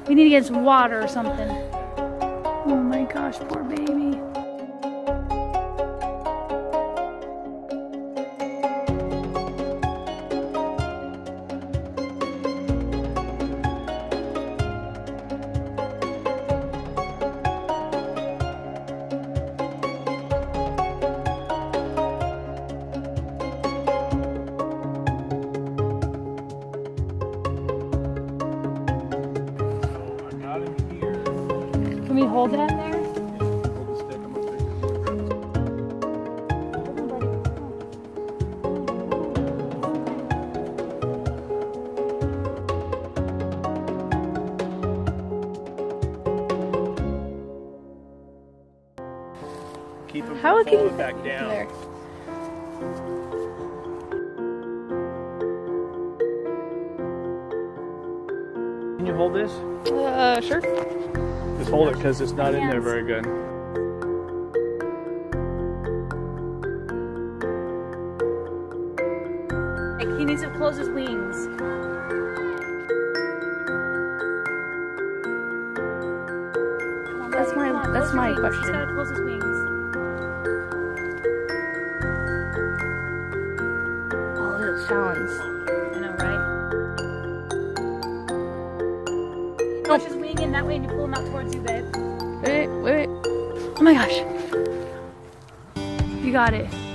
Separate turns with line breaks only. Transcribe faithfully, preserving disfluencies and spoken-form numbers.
We need to get some water or something. Oh my gosh, poor baby. Can we hold that there?
Keep him
How can you
back down.
There.
Can you hold this?
Uh, sure.
Just hold it because it's not in there very good.
Like he needs to close his wings. That's my that's my question. He's gotta close his wings. Oh, little Sean's. I know, right? Push his wing in that way and you pull him out towards you, babe. Wait, wait, wait. Oh my gosh. You got it.